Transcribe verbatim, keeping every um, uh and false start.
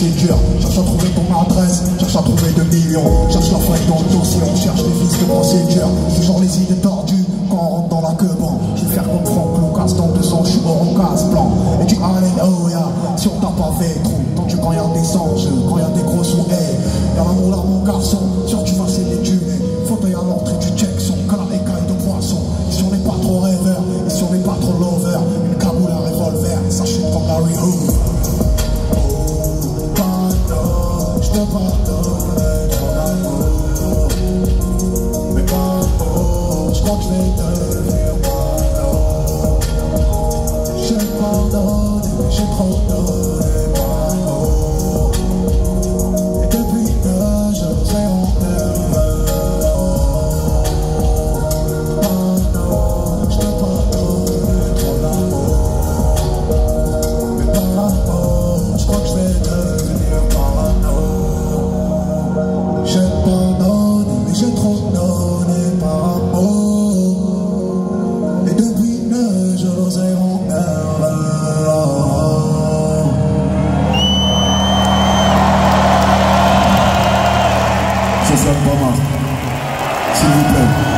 procédure. Cherche à trouver ton adresse, cherche à trouver deux millions. Cherche la faille dans le dossier, on cherche les vices de procédure. Toujours les idées tordues quand on rentre dans la queue. Bon, je vais faire comme Franck Lucas, dans deux ans je suis hors en casse blanc. Et tu alléluia, si on t'a pas fait trop. Tendu quand y'a des enjeux, quand y'a des gros sous, hey. Y'a l'amour là mon garçon, sûr tu vas céder du lait. Fauteuil à l'entrée du check, son cas écaille de poisson. Et si on n'est pas trop rêveur, et si on n'est pas trop lover, une cagoule à revolver, et ça chute comme Larry Hood. Je te pardonne ton amour, mais pas trop, je crois que je vais devenir pardon. J'ai pardonné, mais j'ai trop donné pardon. Et depuis que je sais en pardon, je te pardonne ton amour, mais pas trop, je crois que je vais devenir pardon. J'ai pardonné, mais j'ai trop donné par amour. Et depuis que je l'osais en perdre. C'est ça, pas mal. S'il vous plaît.